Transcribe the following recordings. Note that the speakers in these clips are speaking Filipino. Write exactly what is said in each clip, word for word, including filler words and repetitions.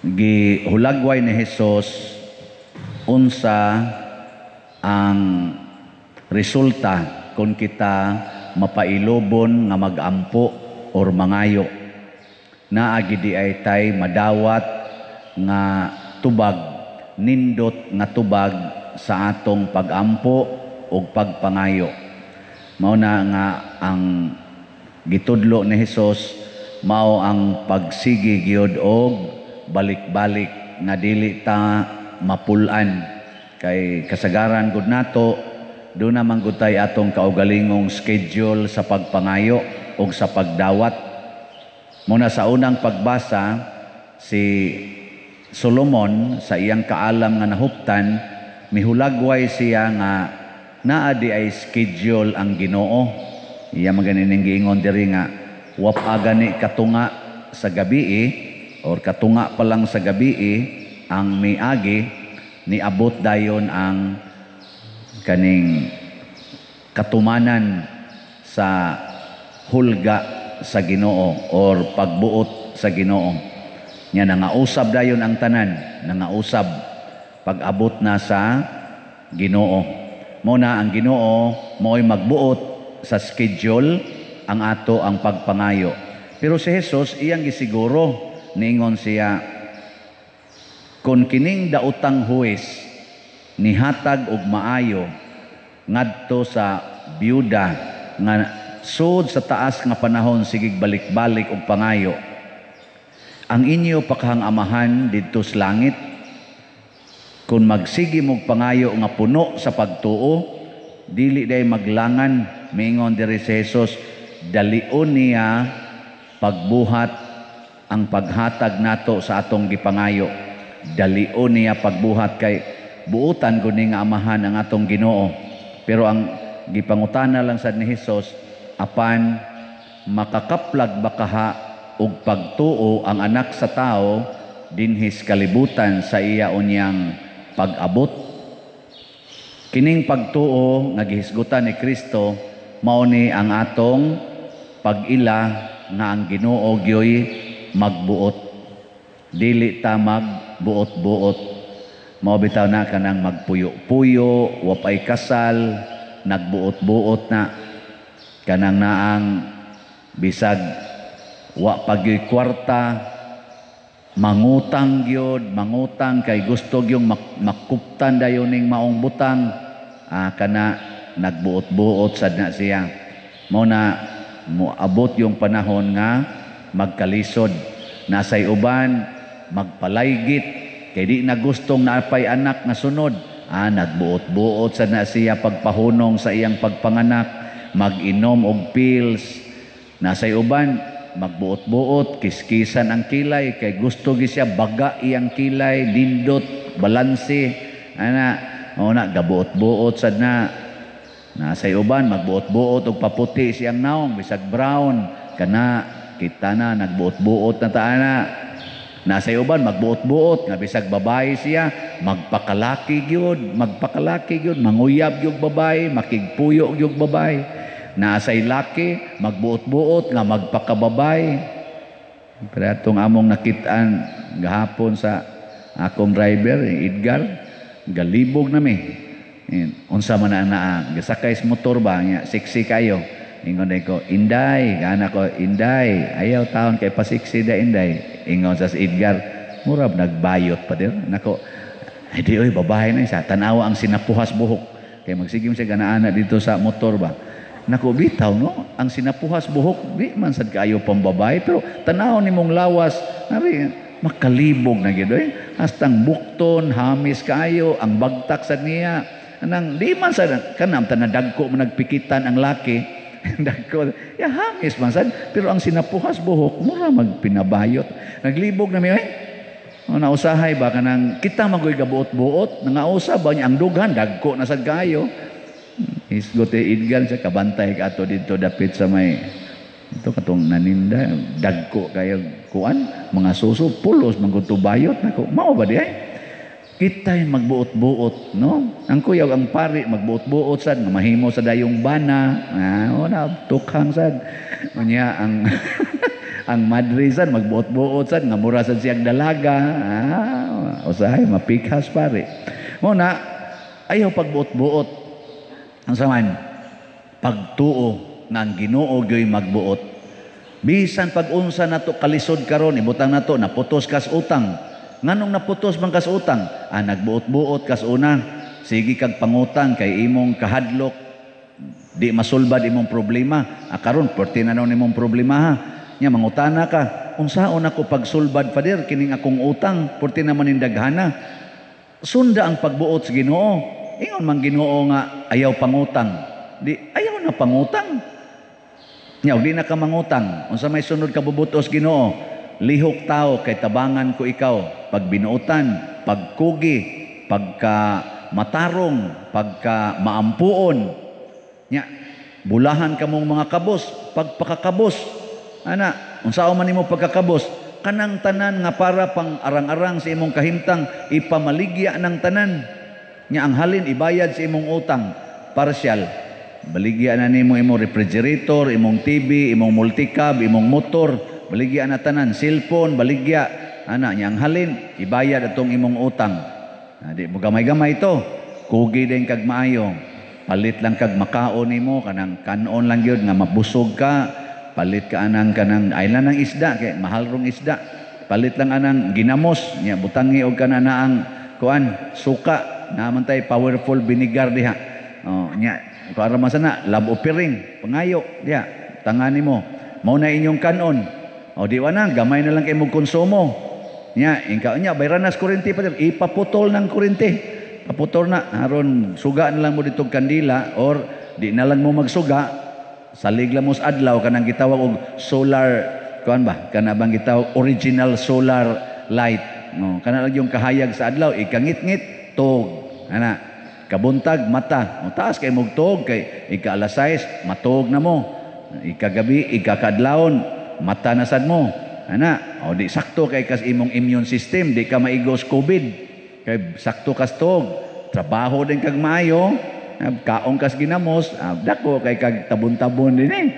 gihulagway ni Hesus unsa ang resulta kung kita mapailobon nga magampo or mangayo. Naagi di ay tay madawat nga tubag, nindot nga tubag sa atong pagampo o pagpangayo. Mao na nga ang gitudlo ni Hesus, mao ang pagsigi gyud og balik-balik nga dili ta mapulan. Kay kasagaran gud nato do naman gud tay atong kaugalingong schedule sa pagpangayo o sa pagdawat. Muna sa unang pagbasa, si Solomon sa iyang kaalam nga nahuptan, mihulagway siya nga naa di ay schedule ang Ginoo. Iya maganing giingon diri nga wa pa gani katunga sa gabi or katunga pa lang sa gabi ang miagi niabot dayon ang kaning katumanan sa hulga sa Ginoo or pagbuot sa Ginoo. Nya nangausab dayon ang tanan, nangausab pag-abot na sa Ginoo. Muna ang Ginoo mo'y magbuot sa schedule ang ato ang pagpangayo. Pero si Hesus iyang gisiguro, niingon siya, kung kining daotang huwes nihatag og maayo ngadto sa byuda nga sud sa taas nga panahon sigig balik-balik og pangayo, ang inyo pakahang amahan didto sa langit kung magsigi mog pangayo nga puno sa pagtuo, dili day maglangan. Mingon diri si Jesus, dalion niya pagbuhat ang paghatag nato sa atong gipangayo. Dalion niya pagbuhat kay buutan guni nga amahan ang atong Ginoo. Pero ang gipangutana lang sad ni Jesus, apan makakaplag ba kaha og pagtuo ang anak sa tao dinhis kalibutan sa iya unyang pag-abot? Kining pagtuo nga gihisgutan ni Kristo mao ni ang atong pag-ila nga ang Ginoo gyoy magbuot, dili ta magbuot-buot. Mao bitaw na kanang magpuyo-puyo, wapay kasal, nagboot-buot na kanang naang bisag wa pagyoy kwarta, mangutang gyud, mangutang kay gusto gyung mak makuptan dayon ning maong butang, ah, kana nagbuot-buot sad na siya. Mao na moabot yung panahon nga magkalisod. Nasay uban magpalaygit kay di na gustong naapay anak nga sunod, ah, nagbuot-buot sad na siya pagpahunong sa iyang pagpanganak, mag-inom og pills. Nasay uban magbuot-buot, kiskisan ang kilay kay gusto gi siya baga iyang kilay, lindot, balanse, ana ona gabuot-buot sad na. Nasay uban magbuot-buot og paputi siyang naong bisag brown, kana kita na nagbuot-buot na taana. Nasay uban magbuot-buot nga bisag babae siya, magpakalaki gyud, magpakalaki gyud, manguyab gyud babae, makigpuyo gyud babae. Nasay laki magbuot-buot nga magpakababay. Pero atong among nakitaan gahapon sa akong driver Edgar, galibog na mi. Unsa man na naa gasakay sa motor ba nya siksi kayo. Ingon day ko, Inday, kana ko, Inday, ayaw taon kay pasiksi da Inday. Ingon sa Edgar, murab nagbayot pa dir. Nako, ay di oy babae na isa, tanawa ang sinapuhas buhok. Kay magsigim siya ganaana dito sa motor ba. Nako bitaw no, ang sinapuhas buhok di man sad kaayo pambabae, pero tanaw nimong lawas, ari makalibog na gyud oy. Hastang bukton, hamis kaayo, ang bagtak sad niya. Anang di man sad kanam tanadagko man nagpikitan ang laki. Dagko, ya hangis man sad, pero ang sinapuhas buhok mura magpinabayot. Naglibog na mi oy. O nausahay ba kanang kita magoy gabuot-buot, nangausab ba niya ang dughan dagko na sad kaayo. Isgote Edgar sa kabantay ka ato dito dapit sa may ito katong naninda dagko kayo kuan mga suso pulos manggutubayot nako mao ba di ay kitay magbuot-buot no ang kuyaw ang pari magbuot-buot sad mahimo sa dayong bana ah ona tukhang sad unya ang Ang madre sad magbuot-buot sad nga mura sad siyang dalaga. Ah, usahay mapikas pare. Mo na ayaw pagbuot-buot. Ang saman pagtuo nga ang Ginoo gyoy magbuot. Bisan pag-unsa nato kalisod karon ibutang nato naputos kas utang. Nganong naputos man kas utang? Ah, nagbuot-buot kas una. Sige kag pangutang kay imong kahadlok di masulbad imong problema. Ah, karon perti na nimong problema ha. Nya mangutana ka, unsaon ako pagsulbad pader kining akong utang, perti naman indaghana. Sunda ang pagbuot sa Ginoo. Ingon man Ginoo nga ayaw pangutang. Di ayaw na pangutang. Nya di na ka mangutang. Unsa may sunod ka bubutos Ginoo? Lihok tao kay tabangan ko ikaw. Pag binuotan, pagkugi, pagka matarong, pagka maampuon. Nya bulahan kamong mga kabos, pagpakakabos. Ana, unsaon man nimo pagkakabos? Kanang tanan nga para pang arang-arang sa imong kahimtang ipamaligya ng tanan. Nya ang halin ibayad sa imong utang partial. Baligya na nimo imong refrigerator, imong T V, imong multicab, imong motor, baligya na tanan, cellphone, baligya. Ana, nya ang halin ibayad atong imong utang. Di mo gamay-gamay to. Kugi din kag maayo. Palit lang kag makaon nimo kanang kanon lang gyud nga mabusog ka. Palit ka anang kanang aylan ng isda kay mahal rong isda. Palit lang anang ginamos nya butangi og kana na ang kuan suka naman tay powerful vinegar diha. Oh nya para masana lab opiring pangayo diha tangani mo. Mao na inyong kanon. O di wa na gamay na lang kay mo konsumo. Nya ingka nya bayranas kuryente pa ipaputol ng kuryente. Paputol na aron suga na lang mo ditong kandila or di na lang mo magsuga. Salig lamos adlaw kanang gitawag og solar kuan ba kana bang gitawag original solar light no kana lang yung kahayag sa adlaw ikangit-ngit tog ana kabuntag mata o taas kay mog tog kay ika alas sais matog na mo ikagabi ikakadlawon mata na sad mo ana o di sakto kay kas imong immune system di ka maigos covid kay sakto kas tog trabaho din kag maayo kaong kas ginamos, ah, dako kay kag tabon-tabon din eh.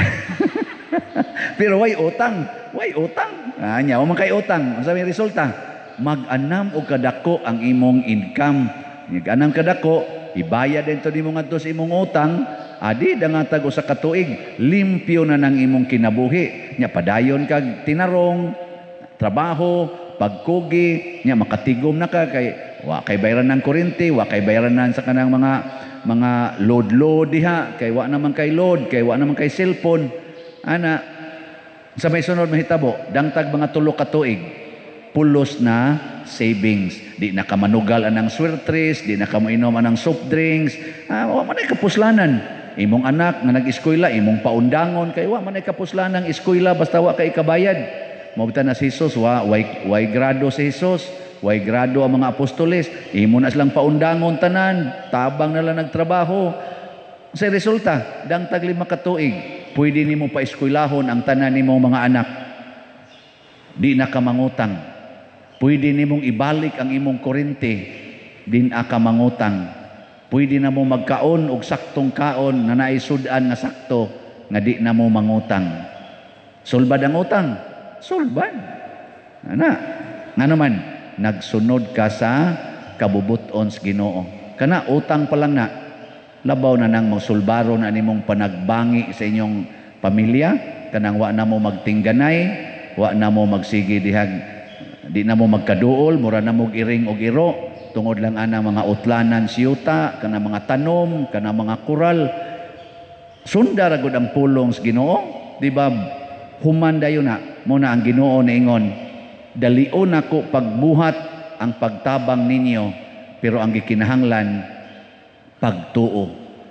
Pero way utang, way utang. Ah, nya, o man kay utang, unsa may resulta? Mag-anam og kadako ang imong income. Mag-anam kadako, ibayad din to nimo ngadto sa imong utang, adi dangatag usa ka tuig, limpyo na nang imong kinabuhi. Nya padayon kag tinarong, trabaho, pagkugi, nya makatigom na ka kay wa kay bayaran ng kuryente, wa kay bayaran sa kanang mga mga load-load diha kay wa naman kay load kay wa naman kay cellphone ana sa may sunod mahitabo dangtag mga tulo ka tuig pulos na savings di na ka manugal anang swertres di na ka moinom anang soft drinks ah, wa man ay kapuslanan imong anak nga nag-eskwela imong paundangon kay wa man ay kapuslanan eskwela basta wa kay kabayad mo na si Jesus wa way, way grado si Jesus way grado ang mga apostoles, imo na silang paundangon tanan, tabang na lang nagtrabaho. Sa resulta, dangtag lima ka tuig, pwede nimo pa eskwelahon ang tanan nimo mga anak. Di na ka mangutang. Pwede nimong ibalik ang imong kuryente, din ka mangutang. Pwede na mo magkaon og saktong kaon na naisudan nga sakto nga di na mo mangutang. Sulbad ang utang? Sulbad. Ana, nga naman, nagsunod ka sa kabubuton sa Ginoo. Kana utang pa lang na labaw na nang magsulbaro na nimong panagbangi sa inyong pamilya, kanang wa na mo magtingganay, wa na mo magsigi dihag di na mo magkaduol, mura na mo iring og iro, tungod lang ana mga utlanan siyuta, kana mga tanom, kana mga kural. Sunda ra gud ang pulong sa Ginoo, di ba? Human dayon na muna ang Ginoo niingon, dalion ako pagbuhat ang pagtabang ninyo, pero ang gikinahanglan pagtuo.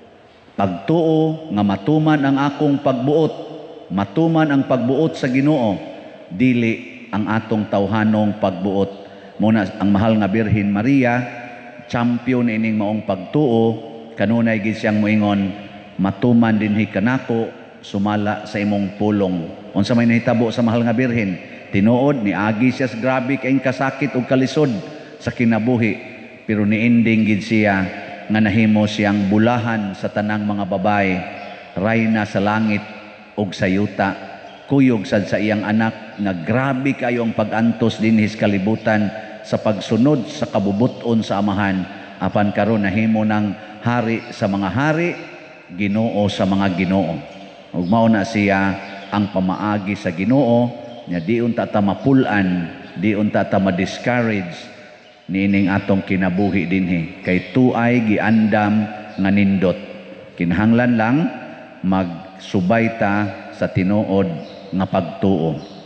Pagtuo nga matuman ang akong pagbuot, matuman ang pagbuot sa Ginoo, dili ang atong tawhanong pagbuot. Muna ang mahal nga Birhen Maria, champion ining maong pagtuo, kanunay gid siyang moingon, matuman dinhi kanako sumala sa imong pulong. Unsa may nahitabo sa mahal nga Birhen? Tinuod ni agi siya grabe kayong kasakit o kalisod sa kinabuhi, pero niending gid siya nga nahimo siyang bulahan sa tanang mga babae, rayna sa langit ug sa yuta. kuyog sad sa iyang anak nga grabe kayo ang pag-antos dinhi sa kalibutan sa pagsunod sa kabubuton sa amahan apan karon nahimo ng hari sa mga hari, Ginoo sa mga Ginoo. Ug mao na siya ang pamaagi sa Ginoo nya di unta ta mapulan, di unta ta ma-discourage niining atong kinabuhi dinhi kay tuay giandam nga nindot. Kinahanglan lang magsubay ta sa tinuod nga pagtuo.